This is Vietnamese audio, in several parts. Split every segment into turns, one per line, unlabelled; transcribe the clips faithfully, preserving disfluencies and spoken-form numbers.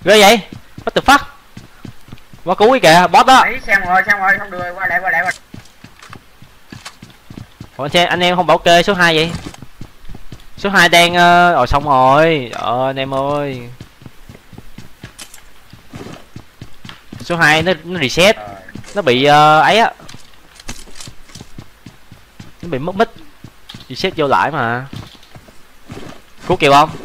ghê vậy, what the fuck. Quá cứu cái kìa, boss đó.
Đấy, xem rồi xem rồi, không được, qua lại qua lại qua.
Ủa, anh, xem, anh em không bảo kê số hai vậy? Số hai đang uh, rồi xong rồi. Ờ anh em ơi. Số hai nó nó reset. Rồi. Nó bị uh, ấy á. Nó bị mất mic. Reset vô lại mà. Cứu kịp không?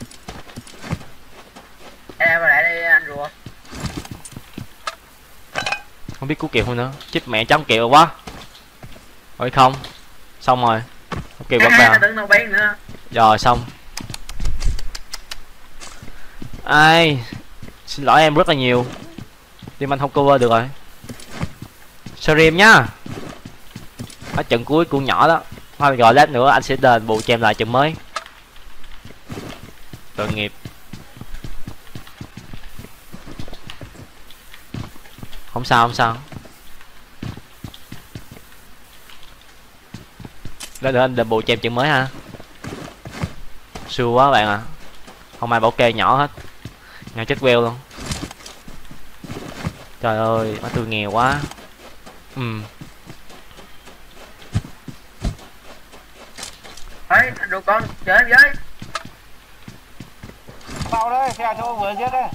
Em qua lại đi anh rùa.
Không biết cứu kịp không nữa. Chết mẹ chống kịp rồi quá. Rồi không. Xong rồi. Ok bắt vào. Rồi xong. Ai. Xin lỗi em rất là nhiều. Tim anh không cover được rồi. Stream nhá. Ở trận cuối của nhỏ đó. Thôi rồi lát nữa anh sẽ đền bù cho em lại trận mới. Tội nghiệp. Không sao không sao. Lát nữa anh đền bù cho em trận mới ha. Sure quá bạn à. Không ai bảo kê nhỏ hết. Nhỏ chết queo luôn. Trời ơi, tôi nghèo quá. Ừ.
Đấy, anh đồ con, chờ em với.
Sao đấy, xe cho vừa giết đấy.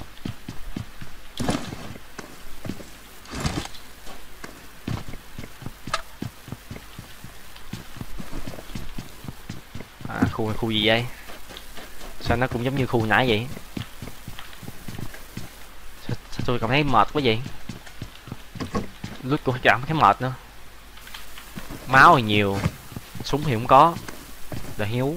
À, khu khu gì vậy? Sao nó cũng giống như khu nãy vậy? Sao, sao tôi cảm thấy mệt quá vậy? Lút cũng chẳng thấy mệt nữa. Máu thì nhiều, súng thì không có. Là hiếu.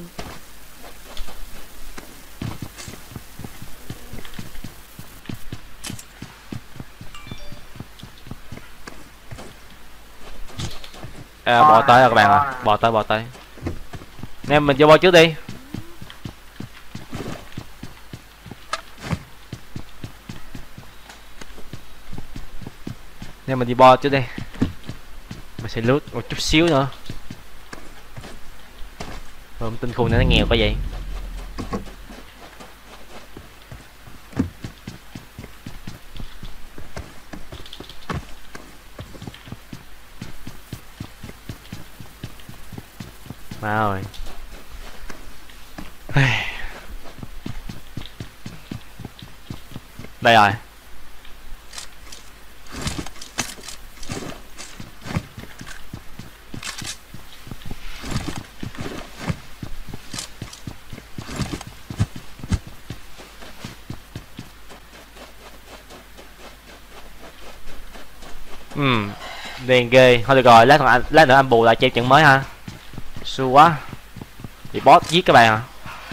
À, bò tới rồi các bạn à, bò tới bò tới. Em mình vô bo trước đi. Nên mình đi bo trước đây. Mình sẽ lướt một chút xíu nữa. Rồi tin khu này nó nghèo quá vậy. Mà rồi. Đây rồi. Ừm, đèn ghê. Thôi được rồi, lát nữa anh lát nữa anh bù lại cho em trận mới ha. Xui quá. Bị boss giết các bạn à.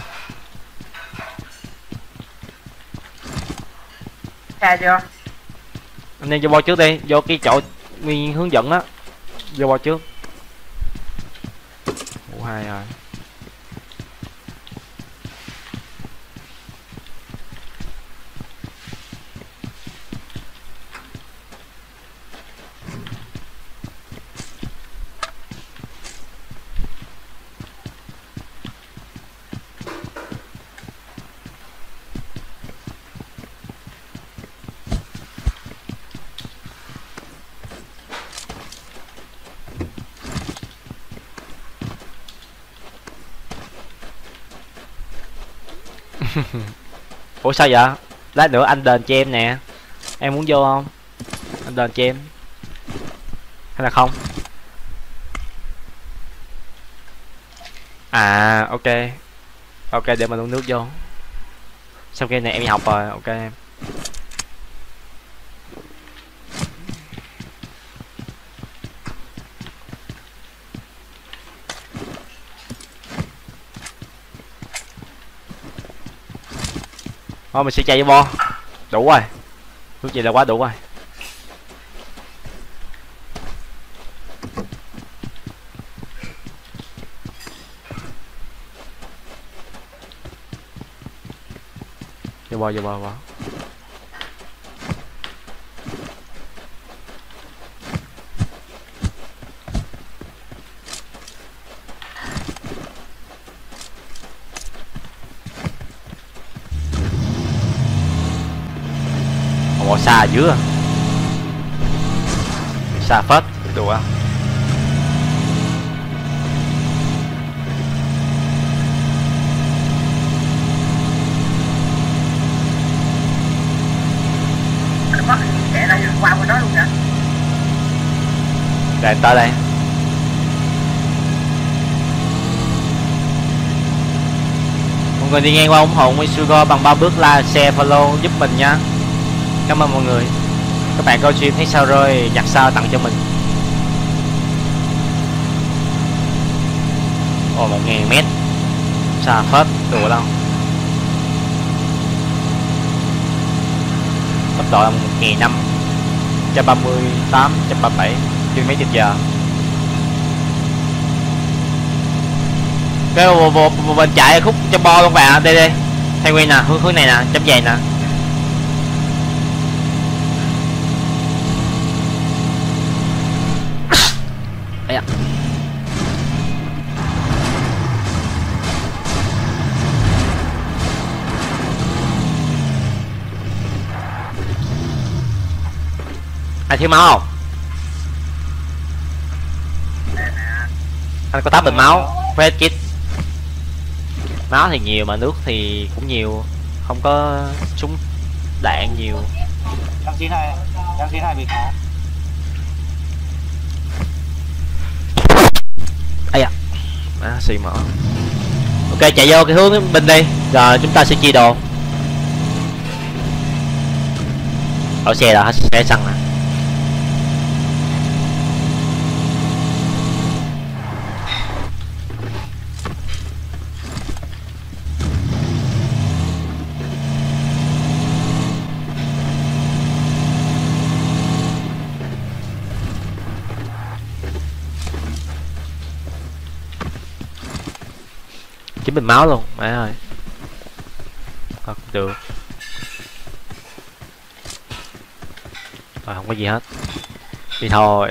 Xa chưa?
Anh em vô bo trước đi, vô cái chỗ nguyên hướng dẫn á. Vô bo trước. Ủa hai rồi. Ủa sao vậy? Lát nữa anh đền cho em nè. Em muốn vô không? Anh đền cho em. Hay là không? À ok. Ok để mình uống nước vô. Sau game này em đi học rồi, ok em. Thôi mình sẽ chạy vô bo. Đủ rồi. Lúc gì là quá đủ rồi. Vô bo vô bo bo. Ồ, xa ở dưới à. Xa phết, được không?
Anh bắt chạy ra qua bên đó luôn nè.
Để tới đây. Mọi người đi ngang qua ủng hộ Misugo bằng ba bước like, share, follow giúp mình nha. Cảm ơn mọi người. Các bạn coi stream thấy sao rồi nhặt sao tặng cho mình. Ồ, một ngàn mét. Xa phết, đùa đâu. Tốc độ là một nghìn năm trăm ba mươi tám, trăm ba mươi bảy km trên giờ. Cái bộ, bộ, bộ, mình chạy khúc cho bo luôn bạn. Đây đây thay nguyên nè, hướng hướng này nè, chấm vàng nè. Đấy ạ. Ai thiếu máu không? Anh có tám bình máu, red kit. Máu thì nhiều mà nước thì cũng nhiều, không có súng đạn nhiều.
Trang chín này, trang chín này bị khó.
Ây da, à, xì mở. Ok, chạy vô cái hướng bên đi, rồi chúng ta sẽ chia đồ. Ở xe là hết xe xăng nè. Chín bình máu luôn, mẹ ơi. Không được. Rồi không có gì hết. Đi thôi.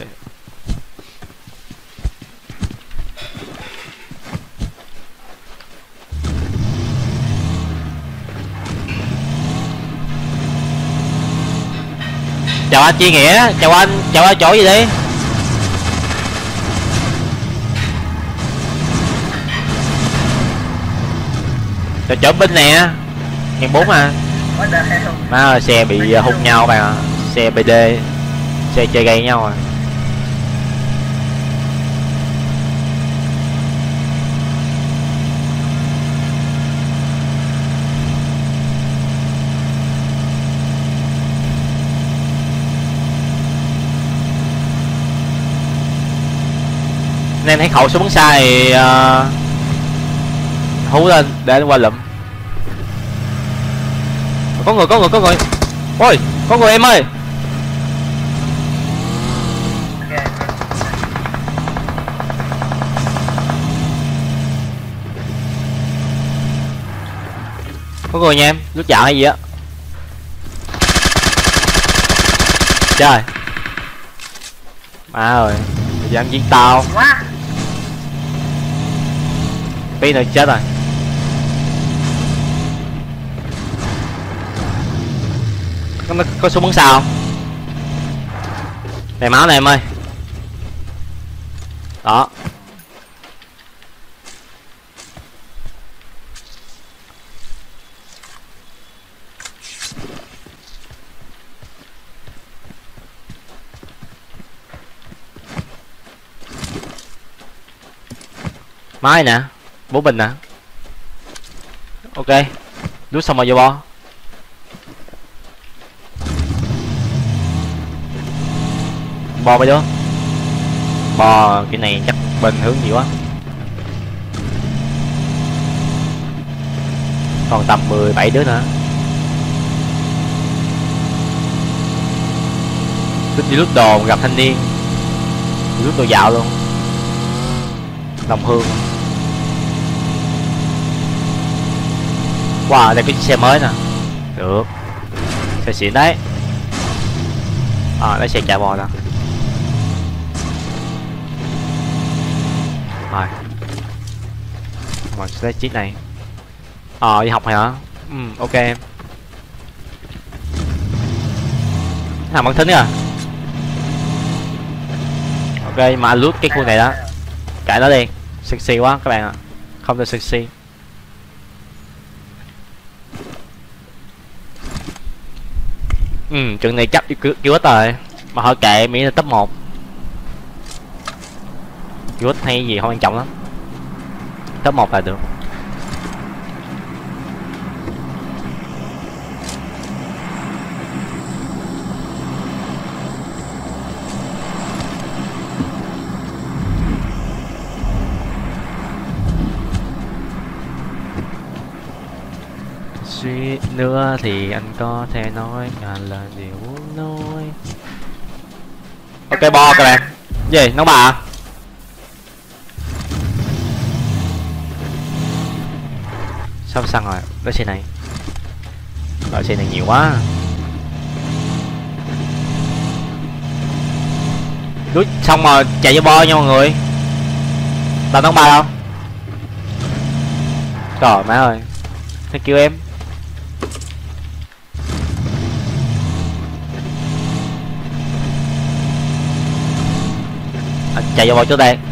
Chào anh Chi Nghĩa, chào anh, chào anh chỗ gì đi. Chào chở binh nè, ngàn bốn à. Má ơi, xe bị hút nhau bạn ạ. Xe bê đê, xe chơi gây nhau à. Nên thấy khẩu súng bắn xa thì uh, hú lên để nó qua lụm. Có người, có người, có người. Ôi, có người em ơi. Có người nha em, lúc dạo hay gì á. Trời. Má ơi, dám giết tao. Tí nữa chết rồi. Có, có súng bắn sao không? Này máu này em ơi. Đó. Máy nè, bốn bình nè. Ok, đút xong rồi vô bo. Bo mấy đứa. Bo cái này chắc bình hướng nhiều quá. Còn tầm mười bảy đứa nữa. Thích đi lút đồ gặp thanh niên. Đi lút đồ dạo luôn. Đồng Hương. Wow, đây cái xe mới nè. Được. Xe xịn đấy. À, lấy xe chạy bò nè. Rồi. Rồi, lấy chiếc này. Ờ, à, đi học hả? Ừ, ok em. Thằng bằng thính à. Ok mà lút cái khu này đó, cãi nó đi, sexy quá các bạn ạ, không được sexy. Ừ, trận này chắc cứu cứu hết rồi, mà thôi kệ miễn là top một. Cứu hết hay gì không quan trọng lắm, top một là được. Suy nữa thì anh có thể nói ngàn là điều muốn nói. Ok bo các bạn. Gì nóng bà à? Sao xăng rồi cái xe này, loại xe này nhiều quá. Đút xong rồi chạy vô bo nha mọi người. Tao nóng ba đâu. Trời má ơi, thank you em. Anh chạy vô bò trước đây.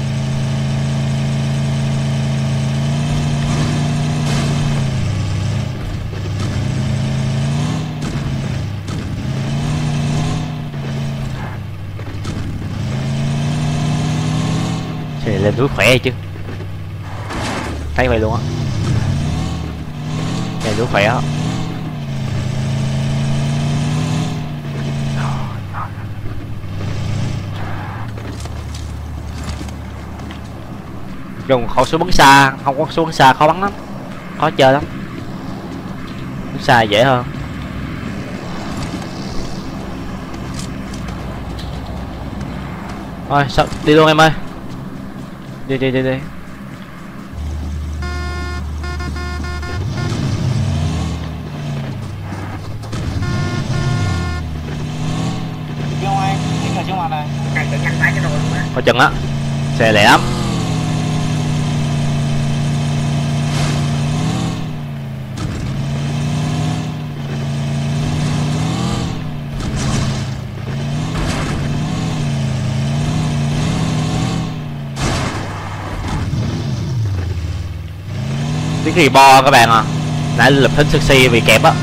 Thì lên núi khỏe chứ, thấy vậy luôn á, lên núi khỏe á. Dùng khẩu súng bắn xa, không có súng bắn xa khó bắn lắm, khó chơi lắm, bắn xa dễ hơn. Thôi sao đi luôn em ơi, đi đi đi đi.
Không anh, anh ở trước mặt này.
Này chạy nhanh phải cái rồi luôn á.
Coi chừng á, xe lẹ lắm. Tiếng gì bo các bạn à, nãy lập thính sexy vì kẹp á.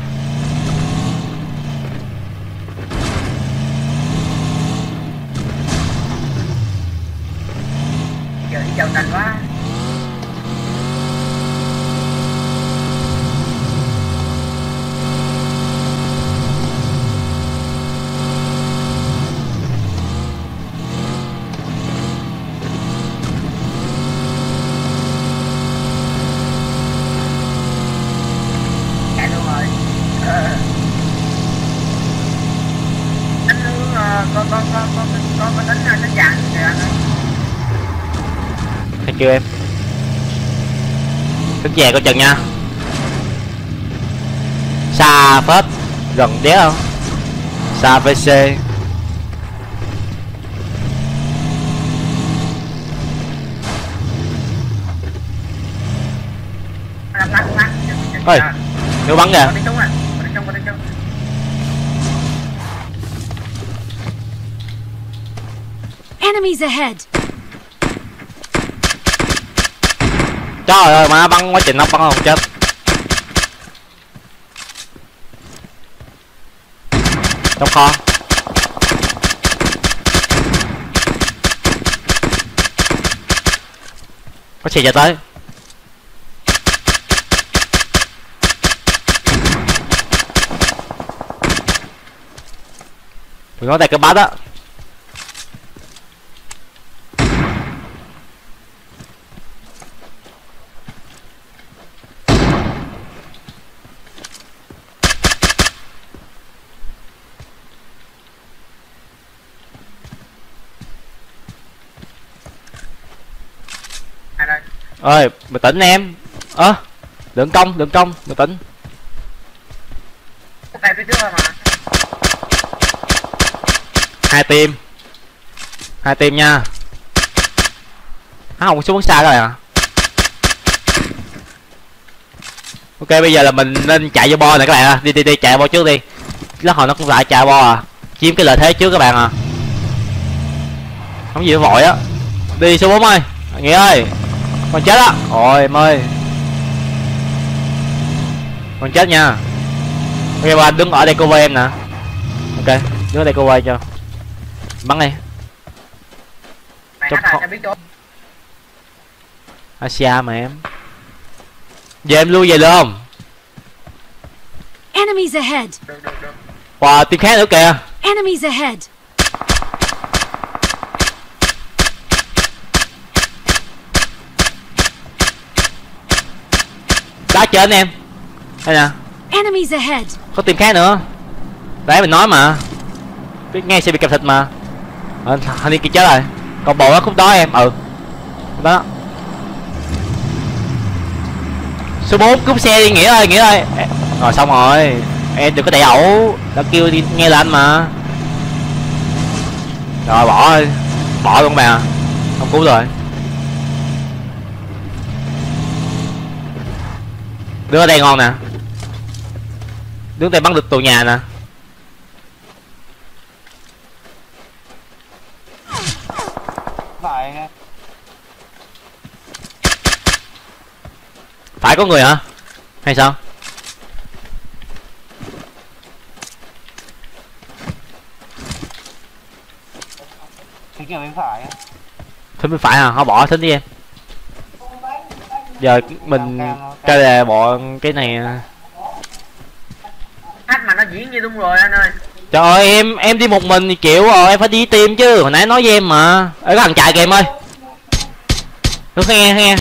Giờ đi chào tranh quá. Chạy luôn rồi. Ờ. Đánh luôn, ờ, con con con con con con đánh đánh vàng kìa anh ơi.
Thank you em. Đứng về coi chừng nha. Xa phết, gần đéo không? Xa vê xê.
Lắc lắc lắc.
Ôi, nếu bắn kìa.
Con đi chung à, con đi chung, con đi chung.
Enemies ahead!
Trời ơi má, bắn quá trình nó bắn không chết. Trong kho. Có xe chạy tới. Đừng có tay cái bát á. Ơi, bình tĩnh em. Ơ, à, đừng công, đừng công, bình tĩnh.
Tay phía trước thôi mà.
Hai team. Hai team nha. Á, không có xuống bắn xa rồi à. Ok, bây giờ là mình nên chạy vô bo này các bạn à. Đi đi đi, chạy bo trước đi. lát hồi nó cũng lại chà bo à, chiếm cái lợi thế trước các bạn à. Không gì phải vội á, đi số bốn ơi, Nghĩa ơi, con chết á, ôi em ơi, con chết nha. Ok ba đứng ở đây cover em nè, ok đứng ở đây cover cho, bắn đi.
Mày
Chúc
hát
họ-
là biết chỗ.
Asia mà em, về em lui về được không?
Enemies ahead!
Được được được.
Wow, team khác nữa kìa.
Enemies ahead!
Đá trên em, đây nè,
Enemies ahead!
có team khác nữa. Đấy mình nói mà, biết nghe sẽ bị kẹp thịt mà. Ờ, thanh niên kia chết rồi, còn bộ nó khúc đó em, ừ đó. Số bốn cúp xe đi Nghĩa ơi, Nghĩa ơi. Ê, rồi xong rồi, em đừng có đẩy ẩu, đã kêu đi nghe là anh mà. Rồi bỏ ơi, bỏ luôn bà, không cứu rồi. Đứng ở đây ngon nè, đứng đây bắn được tù nhà nè.
Phải
Phải có người hả? Hay sao?
cái kiểu bên phải.
Thính bên phải hả? Họ bỏ thính đi em. Giờ mình cái là bọn cái này.
Hát mà nó diễn như đúng rồi anh ơi.
Trời ơi em em đi một mình thì chịu rồi, em phải đi tìm chứ, hồi nãy nói với em mà. Ê có thằng chạy kìa em ơi. Cứ nghe nghe.